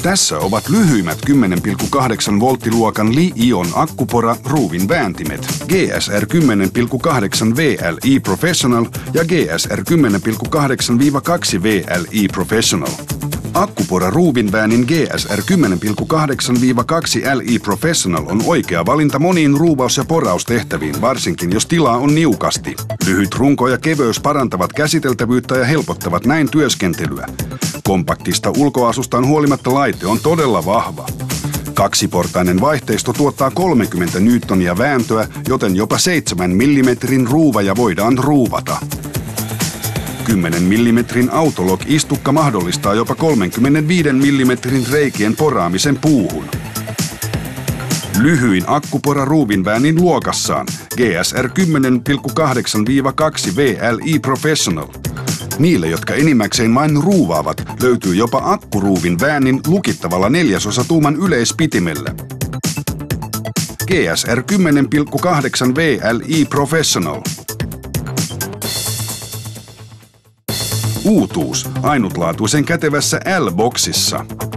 Tässä ovat lyhyimmät 10,8 volttiluokan Li-ion akkupora ruuvin vääntimet GSR 10,8 VLI Professional ja GSR 10,8-2 VLI Professional. Akkupora ruuvinväänin GSR 10,8-2 LI Professional on oikea valinta moniin ruuvaus- ja poraustehtäviin, varsinkin jos tilaa on niukasti. Lyhyt runko ja keveys parantavat käsiteltävyyttä ja helpottavat näin työskentelyä. Kompaktista ulkoasustaan huolimatta laite on todella vahva. Kaksiportainen vaihteisto tuottaa 30 newtonia vääntöä, joten jopa 7 mm ruuvaja voidaan ruuvata. 10 mm autolog-istukka mahdollistaa jopa 35 mm reikien poraamisen puuhun. Lyhyin akkupora ruuvinväänin luokassaan GSR 10,8-2 VLI Professional. Niille, jotka enimmäkseen vain ruuvaavat, löytyy jopa akkuruuvin väänin lukittavalla 1/4 tuuman yleispitimellä. GSR 10,8 VLI Professional. Uutuus ainutlaatuisen kätevässä L-boksissa.